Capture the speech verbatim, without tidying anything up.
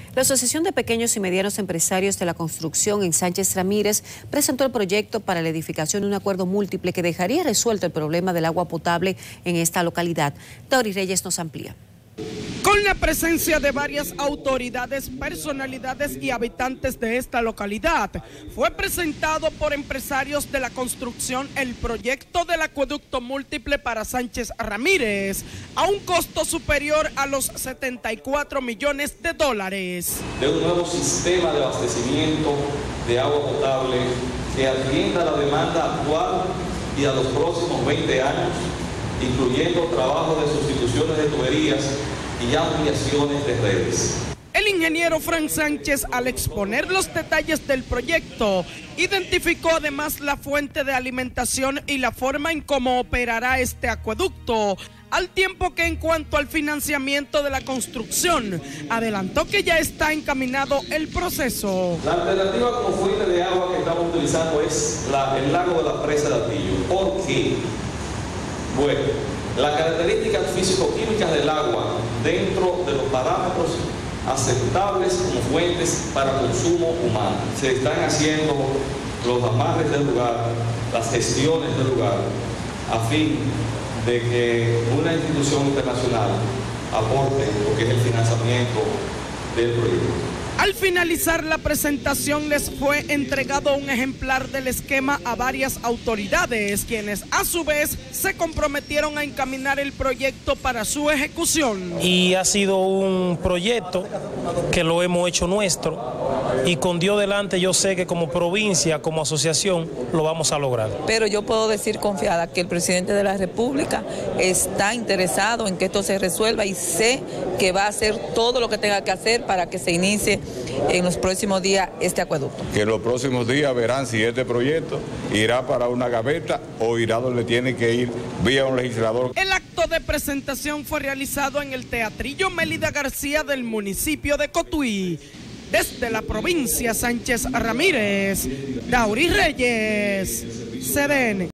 La Asociación de Pequeños y Medianos Empresarios de la Construcción en Sánchez Ramírez presentó el proyecto para la edificación de un acuerdo múltiple que dejaría resuelto el problema del agua potable en esta localidad. Dauri Reyes nos amplía. Con la presencia de varias autoridades, personalidades y habitantes de esta localidad, fue presentado por empresarios de la construcción el proyecto del acueducto múltiple para Sánchez Ramírez, a un costo superior a los setenta y cuatro millones de dólares. De un nuevo sistema de abastecimiento de agua potable que atienda la demanda actual y a los próximos veinte años, incluyendo trabajo de sustituciones de tuberías y ampliaciones de redes. El ingeniero Fran Sánchez, al exponer los detalles del proyecto, identificó además la fuente de alimentación y la forma en cómo operará este acueducto, al tiempo que en cuanto al financiamiento de la construcción, adelantó que ya está encaminado el proceso. La alternativa como fuente de agua que estamos utilizando es la, el lago de la presa de Atillo. ¿Por qué? Bueno, las características físico-químicas del agua dentro de los parámetros aceptables como fuentes para consumo humano. Se están haciendo los amarres del lugar, las gestiones del lugar, a fin de que una institución internacional aporte lo que es el financiamiento del proyecto. Al finalizar la presentación les fue entregado un ejemplar del esquema a varias autoridades, quienes a su vez se comprometieron a encaminar el proyecto para su ejecución. Y ha sido un proyecto que lo hemos hecho nuestro y con Dios delante yo sé que como provincia, como asociación, lo vamos a lograr. Pero yo puedo decir confiada que el presidente de la República está interesado en que esto se resuelva y sé que va a hacer todo lo que tenga que hacer para que se inicie en los próximos días este acueducto. Que en los próximos días verán si este proyecto irá para una gaveta o irá donde tiene que ir vía un legislador. El acto de presentación fue realizado en el Teatrillo Mélida García del municipio de Cotuí. Desde la provincia Sánchez Ramírez, Dauri Reyes, C D N.